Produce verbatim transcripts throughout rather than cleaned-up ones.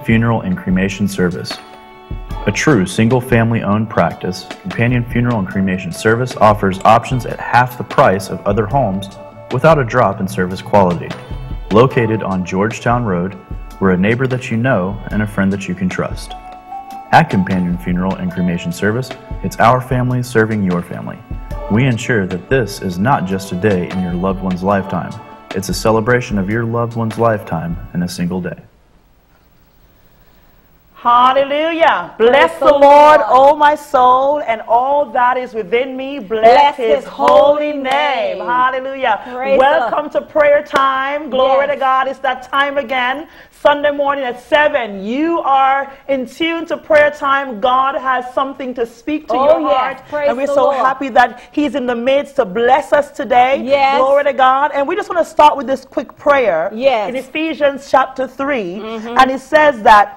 Funeral and Cremation Service. A true single-family owned practice, Companion Funeral and Cremation Service offers options at half the price of other homes without a drop in service quality. Located on Georgetown Road, we're a neighbor that you know and a friend that you can trust. At Companion Funeral and Cremation Service, it's our family serving your family. We ensure that this is not just a day in your loved one's lifetime. It's a celebration of your loved one's lifetime in a single day. Hallelujah. Bless the Lord, O my soul, and all that is within me. Bless his holy name. Hallelujah. Welcome to prayer time. Glory to God. It's that time again. Sunday morning at seven. You are in tune to prayer time. God has something to speak to your heart. And we're so happy that he's in the midst to bless us today. Yes. Glory to God. And we just want to start with this quick prayer. Yes. In Ephesians chapter three. Mm-hmm. And it says that,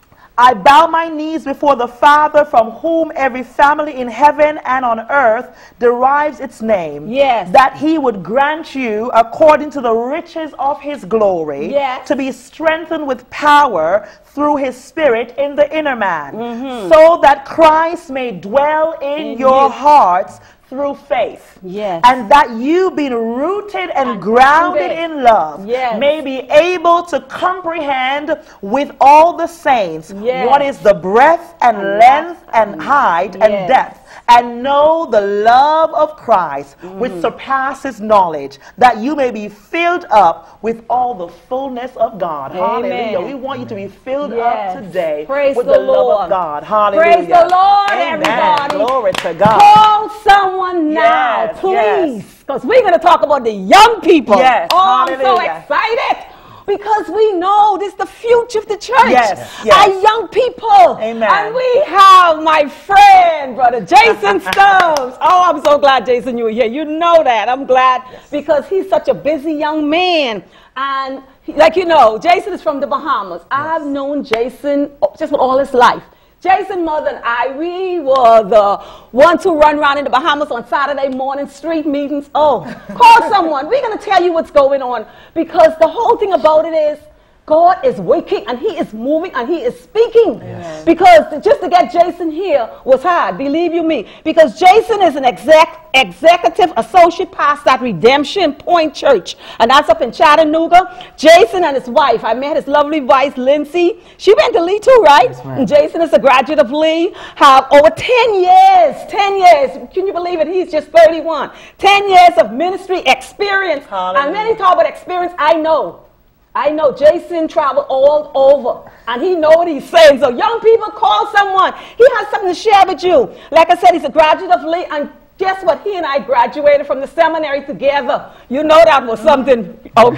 I bow my knees before the Father, from whom every family in heaven and on earth derives its name. Yes. That he would grant you, according to the riches of his glory, yes, to be strengthened with power through his Spirit in the inner man, mm-hmm, so that Christ may dwell in, in your you. hearts through faith. Yes. And that you, being rooted and, and grounded in love, yes, may be able to comprehend with all the saints, yes, what is the breadth and, and length and, and height, yes, and depth, and know the love of Christ, mm, which surpasses knowledge, that you may be filled up with all the fullness of God. Amen. Hallelujah. We want you to be filled, yes, up today, praise with the, the Lord. love of God. Hallelujah. Praise the Lord, Amen. everybody. Glory to God. Call someone now, yes, please, because yes, we're going to talk about the young people. Yes. Oh, hallelujah. I'm so excited. Because we know this is the future of the church. Yes, yes. Our young people. Amen. And we have my friend, Brother Jason Stubbs. Oh, I'm so glad, Jason, you were here. You know that. I'm glad, yes, because he's such a busy young man. And he, like you know, Jason is from the Bahamas. Yes. I've known Jason just all his life. Jason, mother, and I, we were the ones who run around in the Bahamas on Saturday morning, street meetings. Oh, call someone. We're going to tell you what's going on, because the whole thing about it is God is waking and he is moving and he is speaking. Yes. Because just to get Jason here was hard, believe you me. Because Jason is an exec, executive associate pastor at Redemption Point Church. And that's up in Chattanooga. Jason and his wife, I met his lovely wife, Lindsay. She went to Lee too, right? Yes, and Jason is a graduate of Lee. Have over ten years, ten years, can you believe it? He's just thirty-one. ten years of ministry experience. Hallelujah. And when he talk about experience, I know. I know Jason traveled all over, and he know what he's saying. So young people, call someone. He has something to share with you. Like I said, he's a graduate of Lee, and guess what? He and I graduated from the seminary together. You know that was something,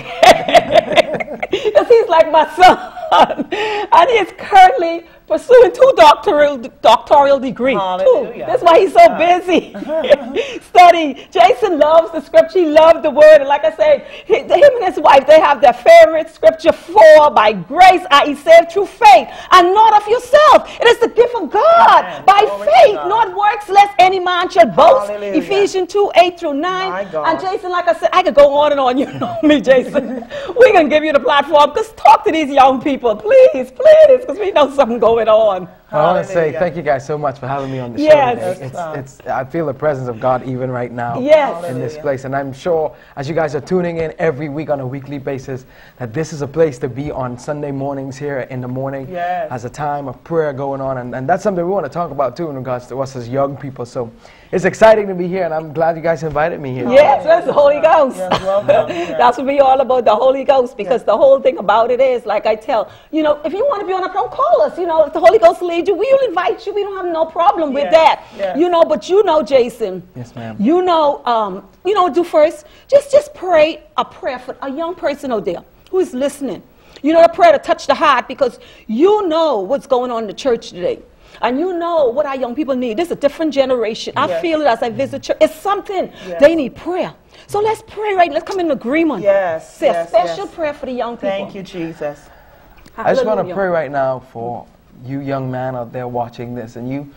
okay? Because he's like my son, and he is currently pursuing two doctoral doctoral degrees. Two. That's why he's so busy studying. Jason loves the scripture. He loves the word. And like I said, he, him and his wife, they have their favorite scripture, for by grace are ye saved through faith, and not of yourself. It is the gift of God. Amen. By Glory faith, not works, lest any man should boast. Hallelujah. Ephesians two, eight through nine. And Jason, like I said, I could go on and on. You know me, Jason. We're going to give you the platform. Just talk to these young people, please, please, because we know something going on. I want to say thank you guys so much for having me on the show. Yes. It's, it's, it's, I feel the presence of God even right now, yes, in this place. And I'm sure as you guys are tuning in every week on a weekly basis, that this is a place to be on Sunday mornings here in the morning, yes, as a time of prayer going on. And, and that's something we want to talk about too in regards to us as young people. So it's exciting to be here, and I'm glad you guys invited me here. Yes, that's the Holy Ghost. Yes, welcome. Yes. That's what we're all about, the Holy Ghost, because yes, the whole thing about it is, like I tell, you know, if you want to be on a program, call us. You know, if the Holy Ghost leads you, we'll invite you. We don't have no problem with yes, that. yes. You know, but you know, Jason. Yes, ma'am. You know, um, you know, do first, just, just pray a prayer for a young person out there who is listening. You know, a prayer to touch the heart, because you know what's going on in the church today. And you know what our young people need. This is a different generation. I yes, feel it as I visit church. It's something. Yes. They need prayer. So let's pray right. Let's come in agreement. Yes. Say yes, a special yes. prayer for the young people. Thank you, Jesus. I just want to pray right now for you young man out there watching this, and you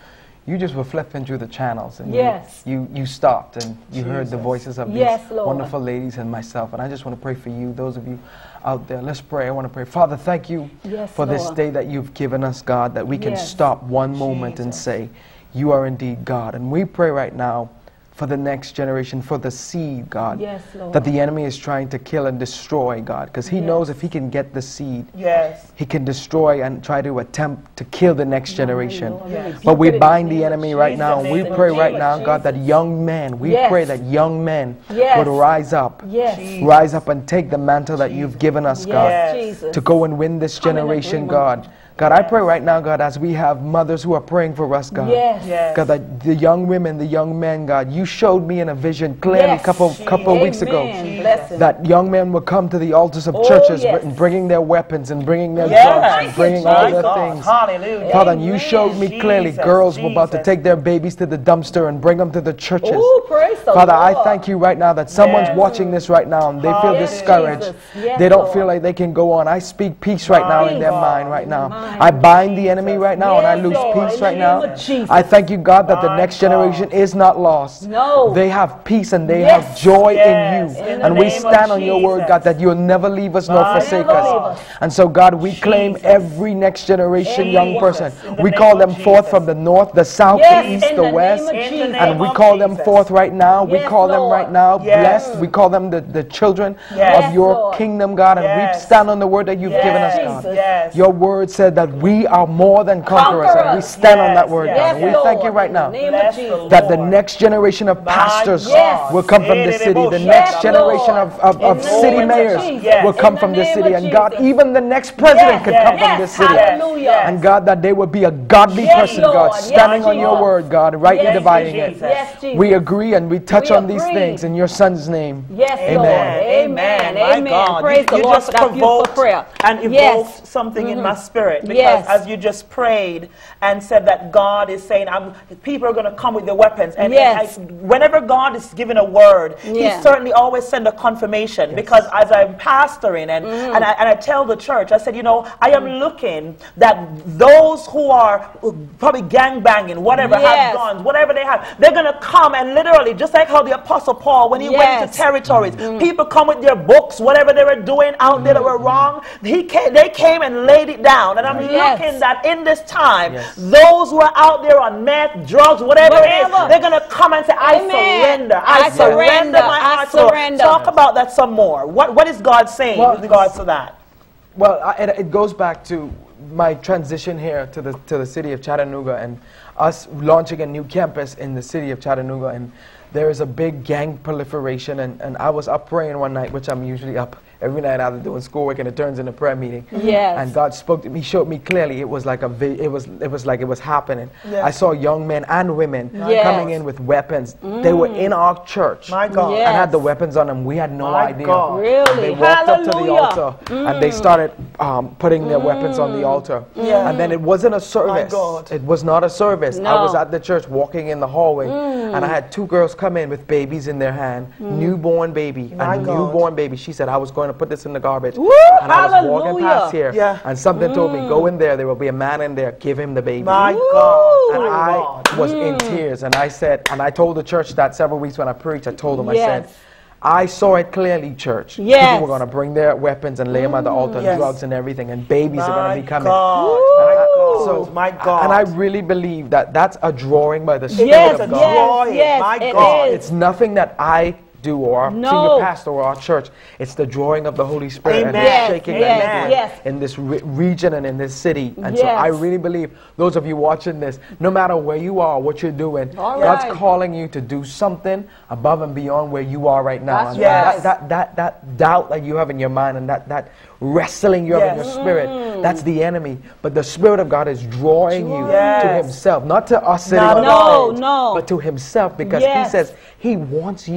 you just were flipping through the channels and yes. you, you, you stopped and you Jesus. heard the voices of yes, these Lord. wonderful ladies and myself. And I just want to pray for you, those of you out there. Let's pray. I want to pray. Father, thank you yes, for Lord. this day that you've given us, God, that we can yes. stop one moment Jesus. and say, you are indeed God. And we pray right now for the next generation, for the seed, God, yes, Lord. that the enemy is trying to kill and destroy, God, because he yes. knows if he can get the seed, Yes. he can destroy and try to attempt to kill the next generation. Lord, Yes. But we in bind the the name of enemy right Jesus. now. In We the pray name right of now, God, that young men, we Yes. pray that young men Yes. would rise up, Yes. Jesus. rise up and take the mantle that you've given us, God, Yes, Yes. Jesus. to go and win this Come in generation, agreement. God. God, I pray right now, God, as we have mothers who are praying for us, God. Yes. Yes. God, that the young women, the young men, God, you showed me in a vision clearly Yes. a couple, couple of weeks ago Amen. Bless him. that young men would come to the altars of Oh, churches yes. and bringing their weapons and bringing their Yes. drugs and bringing all My their God. things. Hallelujah. Father, and you Amen. showed me clearly Jesus, girls were about to Jesus. take their babies to the dumpster and bring them to the churches. Ooh, praise the Father, I Lord. thank you right now that someone's Yes. watching this right now and they feel Yes, discouraged. Jesus. Yes, They don't Lord. feel like they can go on. I speak peace right now in My their God. mind right now. Mind. I bind the enemy right now and I Yes, lose Lord, peace in the right name now. of Jesus. I thank you, God, that the My next God. generation is not lost. No. They have peace and they Yes. have joy Yes. in you. In the And we name of stand on your word, Jesus. God, that you'll never leave us nor My forsake Never us. leave us. And so, God, we claim Jesus. every next generation young Jesus. person. In the We name call of them forth Jesus. from the north, the south, Yes, the east, in the the west. name of In the Jesus. name And we of call them Jesus. forth right now. We Yes, call them Lord. right now Yes. blessed. We call them the, the children Yes. of your Lord. kingdom, God. And Yes. we stand on the word that you've Yes. given us, God. Jesus. Yes. Your word said that we are more than conquerors. And we Conquerors. stand on that Yes, word, yes, God. Yes, And we Lord. thank you right in the now name Bless of the Jesus. that the Lord. next generation of My pastors God. will come from this city. The next Yes, generation Lord. of, of, In of the city name of mayors Jesus. will In come the from this name city. of And God, Jesus. even the next president Yes, could yes, come from yes, this city. hallelujah. Yes. And God, that they would be a godly Yes, person, God, Lord. Yes, standing on your Jesus. word, God, rightly Yes, dividing Jesus. it. Yes, Jesus. We agree and we touch We on these agree. things in your son's name. Yes, Amen. Lord. Amen. My Amen. God. Praise you, the you Lord just for that beautiful provoked prayer. and evoked Yes. something in my spirit because Yes. as you just prayed and said that God is saying, I'm, people are going to come with their weapons. And, Yes. and I, whenever God is giving a word, Yeah. He certainly always send a confirmation because as I'm pastoring and, Mm. and, I, and I tell the church, I said, you know, I am looking that those who are probably gang banging, whatever, Yes. have guns, whatever they have, they're going to come and literally, just like how the Apostle Paul, when he went Yes. into territories, people come with their books, whatever they were doing out there that were wrong, he came, they came and laid it down. And I'm Yes. looking that in this time, Yes. those who are out there on meth, drugs, whatever, it is, Whatever. they're going to come and say, I Amen. surrender. I, I surrender, surrender. my I heart to the Lord." surrender. Talk about that some more. What, what is God saying Well, with regards to that? Well, I, it, it goes back to my transition here to the to the city of Chattanooga and us launching a new campus in the city of Chattanooga, and there is a big gang proliferation, and, and I was up praying one night, which I'm usually up every night after doing schoolwork, and it turns into prayer meeting. Yes. And God spoke to me, showed me clearly. It was like a vi- it was it was like it was happening. Yes. I saw young men and women Yes. coming in with weapons. They were in our church. My God. Yes. And had the weapons on them. We had no My idea. God. Really? They walked up to the Hallelujah. altar and they started um, putting their weapons on the altar. Yeah. And then it wasn't a service. God. It was not a service. I No. was at the church walking in the hallway and I had two girls come in with babies in their hand, newborn baby, My a God. newborn baby. She said, I was going to put this in the garbage. Woo, and I was walking hallelujah. past here Yeah. and something told me, go in there, there will be a man in there, give him the baby. My Woo. God. And My I God. was in tears, and I said, and I told the church that several weeks when I preached, I told them, I Yes. said, I saw it clearly, church. Yes. People were going to bring their weapons and lay them at the altar, Yes. drugs and everything, and babies are My going to be coming. God. Woo. My God. So, my God. And I really believe that that's a drawing by the Spirit Yes, of a God. drawing. yes, My yes, God. it is. It's nothing that I do or our No. senior pastor or our church. It's the drawing of the Holy Spirit and Amen. the Yes, shaking yes, that He's doing yes. in this re- region and in this city. And so Yes. I really believe those of you watching this, no matter where you are, what you're doing, All God's right. calling you to do something above and beyond where you are right now. That's And right. that, that, that, that doubt that you have in your mind and that, that wrestling you have in Yes. your spirit, that's the enemy. But the Spirit of God is drawing you to Yes. Himself, not to us sitting Not on at the all. stage, No, no. but to Himself, because Yes. He says He wants you. Yes.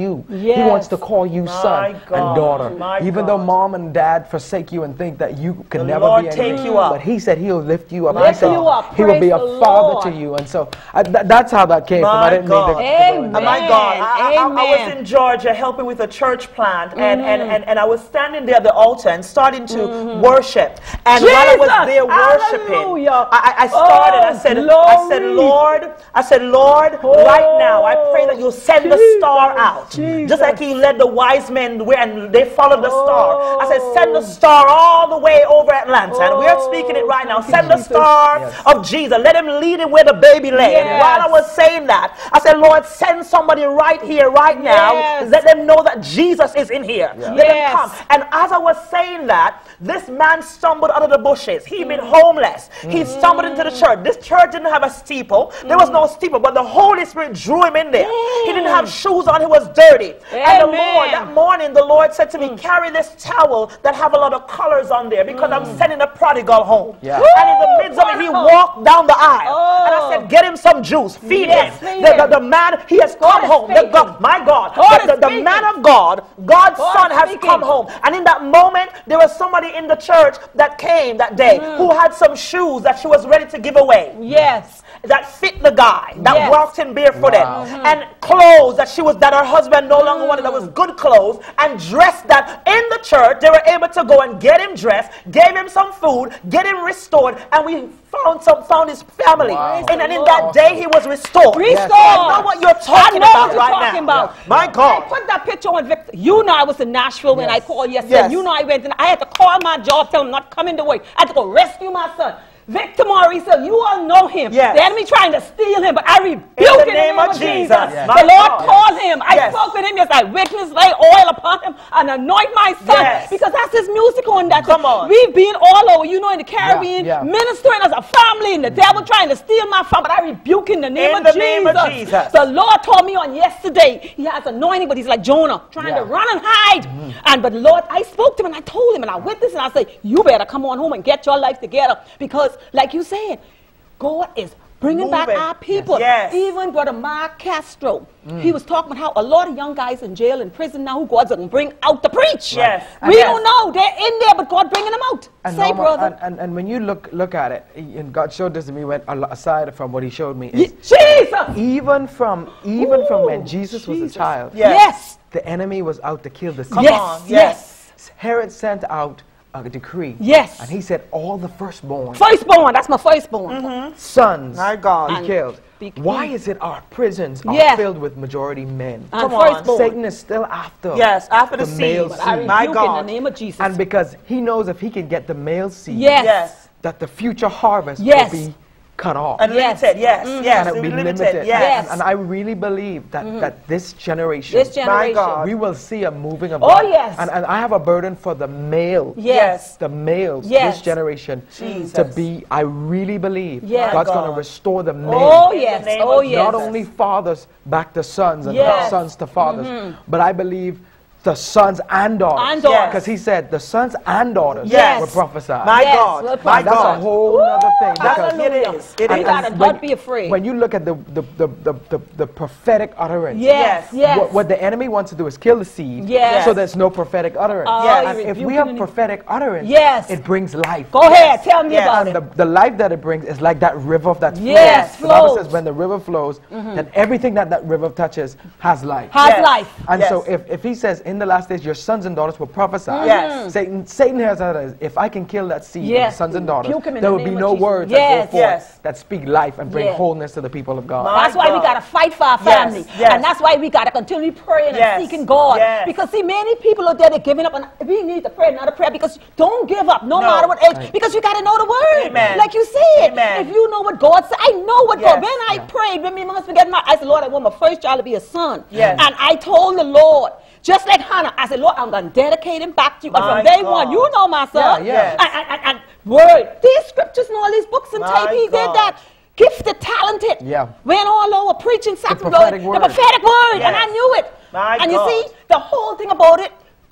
Yes. He wants to call you My son God. and daughter. My Even God. though mom and dad forsake you and think that you can The never Lord be take anything, you up. but he said he'll lift you up. My He said God. you up. he will be a Praise the father Lord. to you. And so I, th that's how that came from. My I didn't God. mean to, to go Amen. into Oh my that. God, I, I- I- I was Amen. in Georgia helping with a church plant, and, and, and, and I was standing there at the altar and starting to worship. And while I was Jesus! there worshiping, Hallelujah! I, I I started, I Oh, said, I said, glory! Lord, I said, Lord, right now, I pray that you send the star Jesus, out. Jesus. Just like he led the wise men where and they followed the star. I said, send the Oh. star all the way over Atlanta. And we're Oh, speaking it right now. thank you, Send the Jesus. star Yes. of Jesus. Let him lead him where the baby lay. And while I Yes. was saying that, I said, Lord, send somebody right here, right now. Yes. Let them know that Jesus is in here. Let Yes. him come. And as I was saying that, this man stumbled out of the bushes. He'd been homeless. He stumbled into the church. This church didn't have a steeple. There was no steeple, but the Holy Spirit drew him in there. He didn't have shoes on. He was dirty. And the Amen. Lord, that morning, the Lord said to me, carry this towel that have a lot of colors on there because I'm sending a prodigal home. Yeah. And in the midst of it, he walked down the aisle. Oh. And I said, get him some juice. Feed Yes, him. feed The, him. the, the man, he has God come is home. The speaking. God, my God, God the, is the, the speaking. man of God, God's God son has speaking. come home. And in that moment, there was somebody in the church that came that day who had some shoes that she was ready to give away. Yes. That fit the guy, that Yes. walked in barefooted, Wow. and clothes that she was that her husband no longer wanted, that was good clothes, and dressed that in the church they were able to go and get him dressed, gave him some food, get him restored, and we found some found his family. Wow. And, and in that day he was restored. Restored. I know what you're talking I know about what you're right talking now. about. My I God. put that picture on Victor. You know I was in Nashville when I Yes. called yesterday. Yes. You know I went and I had to call my job, tell him not coming to work. I had to go rescue my son. Victor Maurice, you all know him. Yes. The enemy trying to steal him, but I rebuke In it the in the name name of of Jesus. Jesus. Yes. The My Lord God. called him. I Yes. spoke with him. Yes, I witness, lay oil upon him and anoint my son. Yes. Because that's his music on that. Come on. We've been all over, you know, in the Caribbean, yeah. ministering as a family, and the devil trying to steal my family. But I rebuke in the name, In of, the name Jesus. of Jesus. The Lord told me on yesterday, he has anointing, but he's like Jonah, trying Yeah. to run and hide. And but Lord, I spoke to him and I told him and I witnessed and I said, you better come on home and get your life together. Because like you said, God is bringing back Moving. our people. Yes. Even Brother Mark Castro, he was talking about how a lot of young guys in jail and prison now who God's going to bring out to preach. Yes. We Yes. don't know. They're in there, but God bringing them out. And Say, Norma, brother. And, and, and when you look look at it, he- and God showed this to me, went a lo- aside from what he showed me, Ye- is Jesus. even from even from when Ooh, Jesus was Jesus. a child, Yes. Yes. the enemy was out to kill the Come seed. Yes. on. Yes. Herod sent out a decree. Yes. And he said all the firstborn Firstborn. That's my firstborn. sons My God. be And killed. be Why killed. is it our prisons are Yes. filled with majority men? And Come on. firstborn. Satan is still after. Yes, after the, The male seed. But I seed. My rebuke God. in the name of Jesus. And because he knows if he can get the male seed, Yes. Yes. that the future harvest Yes. will be cut off. And Yes. limited, yes, yes, and it will be limited. yes. And, and I really believe that, that this generation, This generation. God. we will see a moving of Oh, God. yes. And, and I have a burden for the male, Yes. the males, Yes. this generation, Jesus. to be, I really believe Yes. God's My going to God. restore the men. Oh, In the yes. name Oh, of yes. Not only fathers back to sons and Yes. not sons to fathers, but I believe the sons and daughters. And daughters. Because he said the sons and daughters Yes. will prophesy. My Yes, God. we'll My And that's God. a whole other thing. because- Hallelujah. It is. It We is. gotta when- not be afraid. When you look at the, the, the, the, the, the prophetic utterance, Yes. Yes. Yes. what, what the enemy wants to do is kill the seed, Yes. so there's no prophetic utterance. Oh, Yes. And you if we rebuking have and- prophetic utterance, Yes. it brings life. Go ahead. Tell me Yes. about And it. the, the life that it brings is like that river that flows. Yes, The Bible flows. says when the river flows, then everything that that river touches has life. Has Yes. life. And Yes. so if, if he says in the last days your sons and daughters will prophesy, Yes. Satan Satan has that as if I can kill that seed, of Yes. the sons and daughters, Rebuke him in there the will be name of no Jesus. words Yes. that go forth Yes. that speak life and bring Yes. wholeness to the people of God. My That's why we God. got to fight for our Yes, family. yes. And that's why we got to continue praying Yes, and seeking God. yes. Because, see, many people are there, they're giving up. And we need to pray another prayer because don't give up, no, No. matter what age. Right. Because you got to know the word. Amen. Like you said. Amen. If you know what God said, I know what Yes. God. When I prayed, when me must forget my, I said, Lord, I want my first child to be a son. Yes. And I told the Lord, just like Hannah, I said, Lord, I'm going to dedicate him back to you. And My from day God. one, you know my son. Yeah, yeah. And, and, and, and word, these scriptures and all these books and My tape, he did God. that. Gifted, talented. Yeah. Went all over preaching something. prophetic The word. prophetic word. And I Yes. knew it. My and God. you see, the whole thing about it,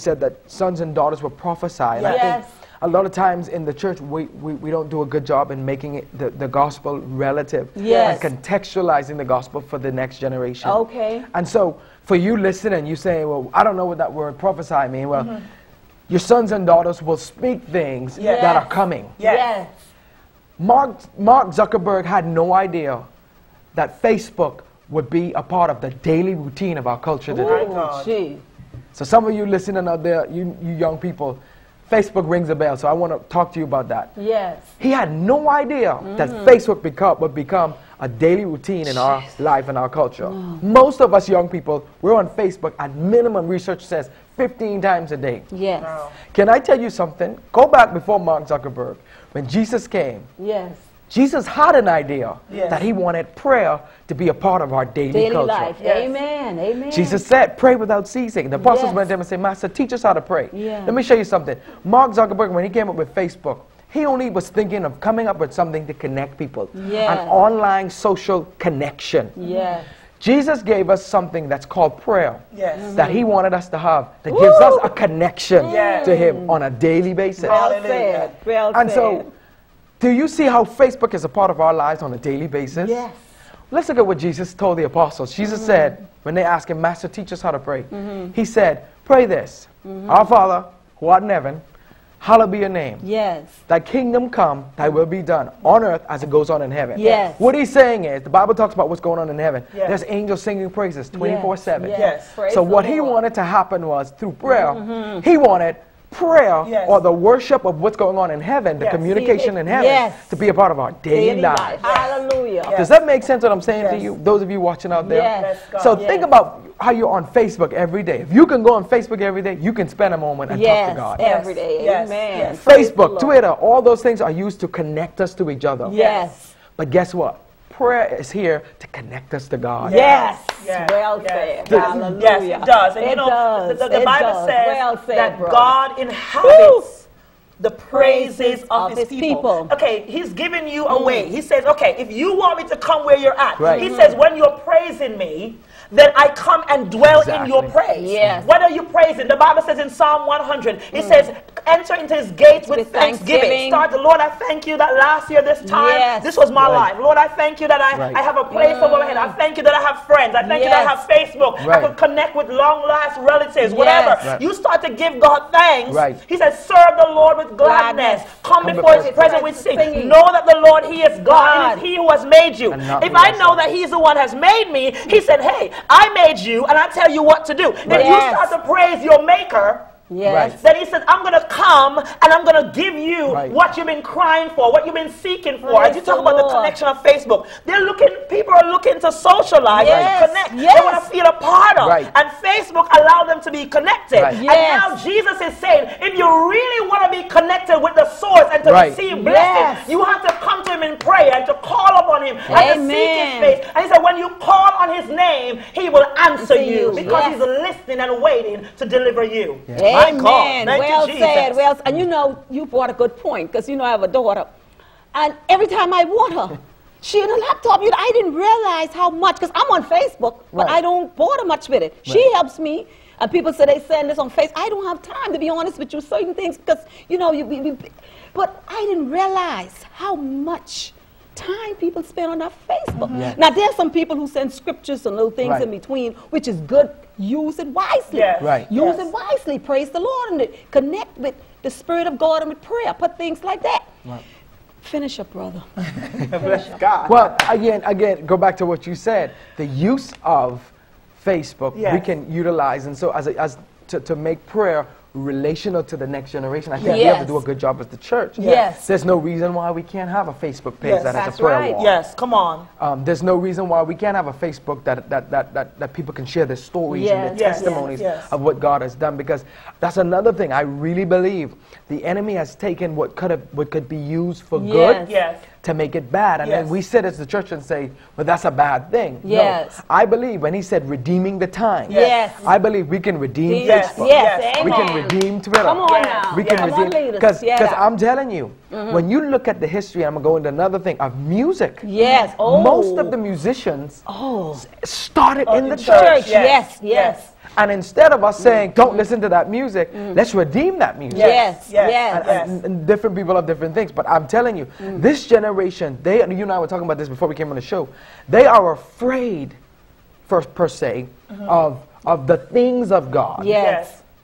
said that sons and daughters will prophesy. And I Yes. think a lot of times in the church, we, we, we don't do a good job in making it the, the gospel relative Yes. and contextualizing the gospel for the next generation. Okay. And so for you listening, you say, well, I don't know what that word prophesy mean. Well, mm-hmm. your sons and daughters will speak things Yes. that are coming. Yes. Yes. Mark, Mark Zuckerberg had no idea that Facebook would be a part of the daily routine of our culture today. Oh, gee. So some of you listening out there, you, you young people, Facebook rings a bell, so I want to talk to you about that. Yes. He had no idea mm-hmm. that Facebook become, would become a daily routine in our life and our culture. No. Most of us young people, we're on Facebook at minimum, research says, fifteen times a day. Yes. Wow. Can I tell you something? Go back before Mark Zuckerberg. When Jesus came, yes. Jesus had an idea yes. that he wanted prayer to be a part of our daily, daily culture. life. Yes. Amen. Amen. Jesus said, pray without ceasing. The apostles Yes. went to him and said, Master, teach us how to pray. Yeah. Let me show you something. Mark Zuckerberg, when he came up with Facebook, he only was thinking of coming up with something to connect people. Yes. An online social connection. Yes. Jesus gave us something that's called prayer. Yes. Mm-hmm. That he wanted us to have, that gives us a connection Yes. to him on a daily basis. Well Hallelujah. said. Well And said. so, do you see how Facebook is a part of our lives on a daily basis? Yes. Let's look at what Jesus told the apostles. Jesus mm-hmm. said, when they asked him, Master, teach us how to pray. Mm-hmm. He said, pray this. Mm-hmm. Our Father, who art in heaven, hallowed be your name. Yes. Thy kingdom come, thy will be done on earth as it goes on in heaven. Yes. What he's saying is, the Bible talks about what's going on in heaven. Yes. There's angels singing praises twenty-four seven. Yes. Yes. Praise So the what he Lord. wanted to happen was, through prayer, Mm-hmm. he wanted prayer Yes. or the worship of what's going on in heaven, the Yes. communication in heaven, Yes. to be a part of our daily, Daily lives. life. Hallelujah. Yes. Does that make sense what I'm saying to Yes. you, those of you watching out there? Yes. Yes, God. So Yes. think about how you're on Facebook every day. If you can go on Facebook every day, you can spend a moment and Yes. talk to God. Every day. Yes. Amen. Yes. Praise the Facebook, Lord. Twitter, all those things are used to connect us to each other. Yes. But guess what? Prayer is here to connect us to God. Yes. Yes. Well Yes. said. The- Hallelujah. Yes, it does. And it you know, does. the, the, the It Bible does. says Well said, that brother. God inhabits the praises of, of his, his people. people. Okay, he's giving you a way. He says, okay, if you want me to come where you're at, Right. he says, when you're praising me, then I come and dwell in your Exactly. praise. Yes. What are you praising? The Bible says in Psalm one hundred, it says, enter into his gates with, With thanksgiving. thanksgiving. Start the Lord, I thank you that last year, this time, Yes. this was my Right. life. Lord, I thank you that I, Right. I have a place over my head. I thank you that I have friends. I thank you that I Yes. have Facebook. I Right. could connect with long last relatives, whatever. Yes. Right. You start to give God thanks. Right. He says, serve the Lord with gladness. Gladness. Come, Come before before his presence with His singing. singing. Know that the Lord, he is God. God. It is he who has made you. And not If me I know myself. that he's the one has made me, he said, hey, I made you and I tell you what to do. Then Right. you Yes. start to praise your maker. Yes. Right. Then he says, I'm going to come and I'm going to give you Right. what you've been crying for, what you've been seeking for. Praise As you talk the about the Lord. connection of Facebook, they're looking, people are looking to socialize Yes. and to connect. Yes. They want to feel a part of. Right. And Facebook allowed them to be connected. Right. And Yes. now Jesus is saying, if you really want to be connected with the source and to Right. receive blessing, Yes. you have to come to him in prayer and to call upon him and to seek his Amen. face. And he said, when you call on his name, he will answer To you you. because Yes. he's listening and waiting to deliver you. Yes. My Amen. God. Thank Well you, said. Jesus. Well, and you know, you brought a good point because you know I have a daughter, and every time I want her, she in a laptop. You know, I didn't realize how much because I'm on Facebook, but Right. I don't bother much with it. She Right. helps me, and people say they send this on Facebook. I don't have time to be honest with you. Certain things because you know you. you- you- but I didn't realize how much time people spend on that Facebook. Yes. Now there's some people who send scriptures and little things Right. in between, which is good. Use it wisely. Yes. Right. Use Yes. it wisely. Praise the Lord and it- connect with the Spirit of God and with prayer. Put things like that. Right. Finish up, brother. Bless God. Well, again, again, go back to what you said. The use of Facebook, we Yes. can utilize, and so as, a, as to, to make prayer relational to the next generation. I think we have to Yes. do a good job as the church. Yes. There's no reason why we can't have a Facebook page Yes. that has That's a prayer right. wall. Yes, come on. Um, there's no reason why we can't have a Facebook that, that, that, that, that people can share their stories Yes, and their yes, testimonies yes, yes. of what God has done, because that's another thing. I really believe the enemy has taken what could have, what could be used for Yes. good Yes. to make it bad. And then Yes. we sit as the church and say, well, that's a bad thing. Yes. No. I believe when he said redeeming the time, Yes. I believe we can redeem Yes. Facebook. Yes. Yes. We can Amen. redeem Twitter. Come on Yes. now. We can Come on, redeem leaders. because Yeah. I'm telling you, when you look at the history, I'm gonna go into another thing of music. Yes. Oh. Most of the musicians Oh. s- started Oh, in the in church. Church. Yes. Yes. Yes. And instead of us saying, don't listen to that music, let's redeem that music. Yes. Yes. Yes. And, Yes. and- and different people have different things, but I'm telling you, this generation, they, you and I were talking about this before we came on the show, they are afraid, first per se, of, of the things of God. Yes.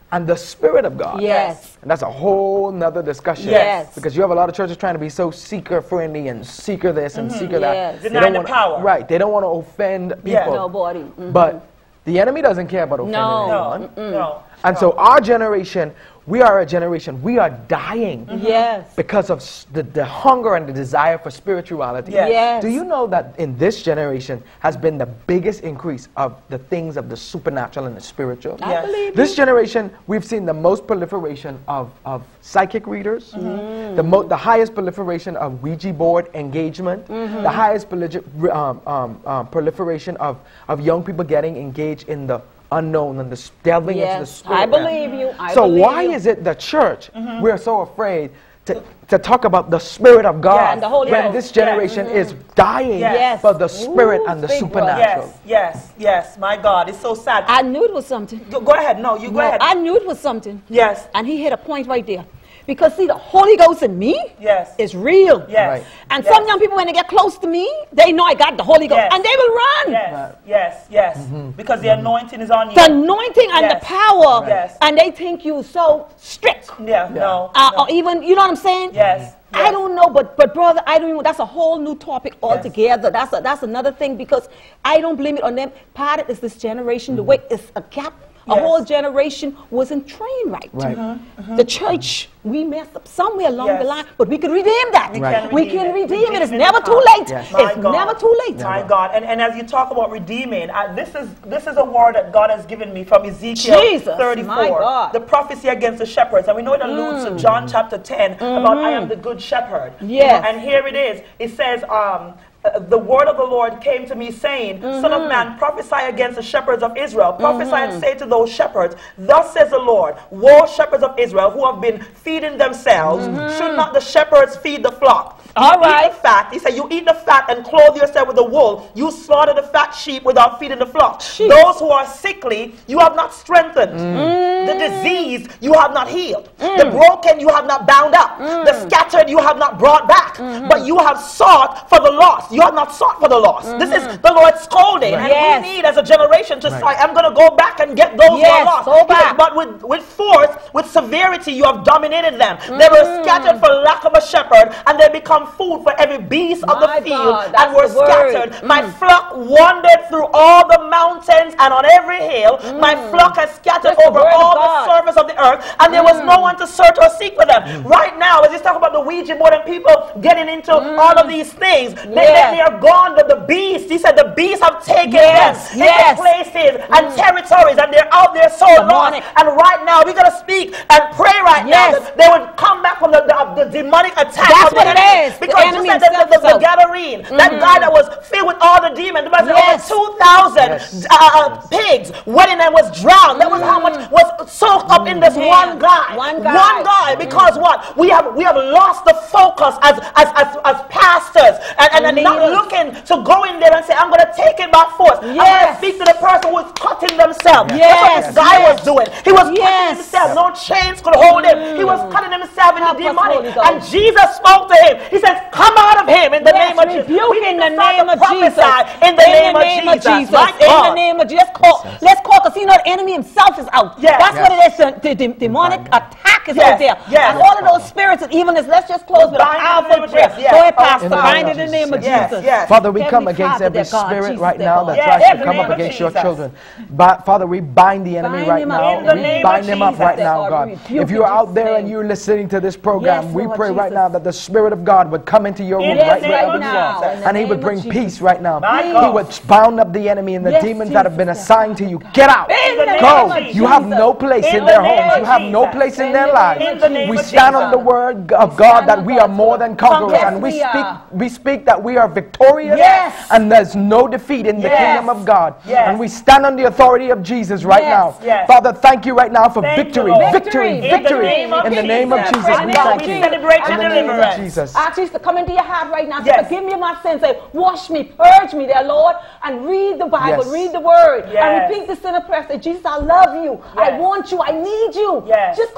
and the Spirit of God. Yes. And that's a whole nother discussion. Yes. Because you have a lot of churches trying to be so seeker-friendly and seeker this and seeker that. Yes. They Denying don't the wanna- power. Right. They don't want to offend people. Yeah. Nobody. Mhm. But the enemy doesn't care about offending No. anyone. No, no. And so our generation, we are a generation, we are dying Yes. because of s- the, the hunger and the desire for spirituality. Yes. Yes. Do you know that in this generation has been the biggest increase of the things of the supernatural and the spiritual? I Yes. believe This you. generation, we've seen the most proliferation of, of psychic readers, the, mo- the highest proliferation of Ouija board engagement, the highest proligi- um, um, um, proliferation of, of young people getting engaged in the unknown and the s- delving into the Yes. spirit. I realm. believe you. I so believe why you. is it the church, we're so afraid to, to talk about the Spirit of God and the Holy when Ghost. this generation is dying Yes. for the Spirit Ooh, and the big word. supernatural? Yes, yes, yes. My God, it's so sad. I knew it was something. Go, go ahead. No, you go No, ahead. I knew it was something. Yes, And he hit a point right there. Because see, the Holy Ghost in me yes, is real. yes. Right. And yes. some young people, when they get close to me, they know I got the Holy Ghost. Yes. And they will run. Yes, yes, yes. Because the anointing is on you. The anointing and Yes. the power. Yes. And they think you so strict. Yeah, no. Uh, no. Or even, you know what I'm saying? Yes. I yes. don't know, but but brother, I don't even, that's a whole new topic altogether. That's a, that's another thing because I don't blame it on them. Part of it is this generation, the way it's a gap. A Yes. whole generation wasn't trained right. Right. The church, we messed up somewhere along Yes. the line, but we can redeem that. We Right. can We redeem can it. redeem it. It's Redeem never it. too late. Yes. My It's God. never too late. My God. And, and as you talk about redeeming, I, this is this is a word that God has given me from Ezekiel Jesus, thirty-four. my God. The prophecy against the shepherds. And we know it alludes to John chapter ten about I am the good shepherd. You know, Yes. and here it is. It says, um, uh, the word of the Lord came to me saying, Son of man, prophesy against the shepherds of Israel. Prophesy and say to those shepherds, thus says the Lord, woe shepherds of Israel who have been feeding themselves. Should not the shepherds feed the flock? You All eat right. the fat. He said, you eat the fat and clothe yourself with the wool. You slaughter the fat sheep without feeding the flock. Sheep. Those who are sickly, you have not strengthened. The diseased, you have not healed. The broken, you have not bound up. The scattered, you have not brought back. But you have sought for the lost. You have not sought for the lost. This is the Lord scolding. And Yes. we need as a generation to say, I'm going to go back and get those Yes, who are lost. go He said, back. but with, with force, with severity, you have dominated them. They were scattered for lack of a shepherd, and they become food for every beast of My the field, God, that's and were the word. scattered. My flock wandered through all the mountains and on every hill. My flock has scattered That's the over word of all the God. surface of the earth, and there was no one to search or seek for them. Right now, as you talk about the Ouija board and people getting into all of these things, they, Yes. they, they are gone. The, the beasts, he said, the beasts have taken Yes, them yes. into places and territories, and they're out there so Demonic. lost. And right now, we're going to speak and pray right Yes. now that they would come back from the, the, the demonic attack. That's of the what it enemy. is. The Because enemy just like the, the, the, himself. the Gadarene, that guy that was filled with all the demons, the Bible said Yes. over two thousand Yes. uh, pigs went in and was drowned. That was how much was soaked up in this Man. one guy. One guy. One guy. Because what? We have we have lost the focus as as as, as pastors and, and, and not Leaders. looking to go in there and say, I'm going to take it by force. I'm going to Yes. speak to the person who is cutting themselves. That's Yes. what this guy Yes. was doing. He was Yes. cutting himself. No chains could hold him. He was cutting himself in Help the us, demonic. Holy Ghost. And Jesus spoke to him. He says, come out of him in the Yes, name of Jesus. rebuke We need in to the start name to of Jesus. prophesy in the name of Jesus. My In the God. name of Jesus. Let's call, let's call, because you know the enemy himself is out. Yes. That's Yes. what it is. The, the, the demonic attack is Yes. out there. Yes. And all of those spirits and evilness, let's just close with a Bind in the powerful name of prayer. Jesus. Yes. Go ahead, Oh, Pastor. in the name Bind of in the name of Jesus. Jesus. Yes. Father, we come Heavenly against Father, every dear God, spirit Jesus, right dear now God. that Yes, tries in to the come name up of against your Jesus. children. But Father, we bind the enemy Bind right him up. now. In the We name bind of him up Jesus. right now, God, God. rebuke If you're in out Jesus' there and name. you're listening to this program, Yes, we Lord pray right Jesus. now that the Spirit of God would come into your room In Yes, right the wherever name you of are. Jesus. In the And He name would of bring Jesus. peace right now. My He God. would bound up the enemy and the Yes, demons that have been Jesus. assigned to you. Get out. In the name Go. of You have Jesus. no place In in the their name homes. of You have no Jesus. place in In their the lives. name In the name We of stand Jesus. on the word of We God stand that on we are God's more word. than conquerors, Yes, and we we speak are. we speak that we are victorious, Yes. and there's no defeat in the Yes. kingdom of God. Yes. And we stand on the authority of Jesus right Yes. now. Yes. Father, thank you right now for Thank you, victory, Lord. victory, Victory. victory. In the name of In the name of Jesus. Jesus, Right we now, thank we you. celebrate In your the name of deliverance. Jesus. Ask Jesus to come into your heart right now. Say, Yes. forgive me of my sins. Say, wash me, purge me there, Lord, and read the Bible, Yes. read the word, Yes. and repeat the sinner prayer. Say, Jesus, I love you. I Yes. want you. I need you. Yes. Just call on Jesus.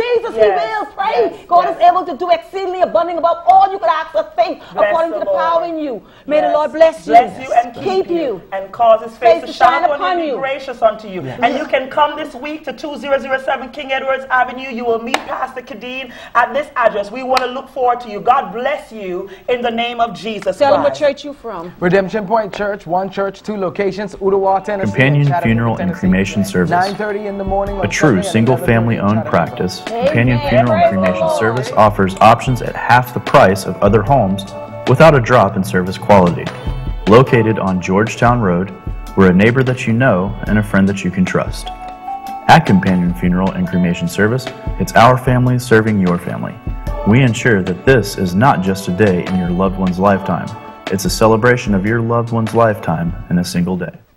Jesus, Yes. He will. Pray. Yes. God Yes. is able to do exceedingly abundant above all you could ask or think, Bless according the to the Lord. power in you. May Yes. the Lord bless you. Bless you and keep, you. and cause His face, to shine upon you, and be gracious unto you. And you can come this week to two thousand seven King Edwards Avenue. You will meet Pastor Kadeen at this address. We want to look forward to you. God bless you in the name of Jesus Tell them what Christ. church you from. Redemption Point Church, one church, two locations, Ottawa, Tennessee. Companion and Chattanooga, Funeral and Tennessee. Cremation Service. nine thirty in the morning. A true single-family owned practice, Companion Funeral and Cremation Service offers options at half the price of other homes without a drop in service quality. Located on Georgetown Road, we're a neighbor that you know and a friend that you can trust. At Companion Funeral and Cremation Service, it's our family serving your family. We ensure that this is not just a day in your loved one's lifetime. It's a celebration of your loved one's lifetime in a single day.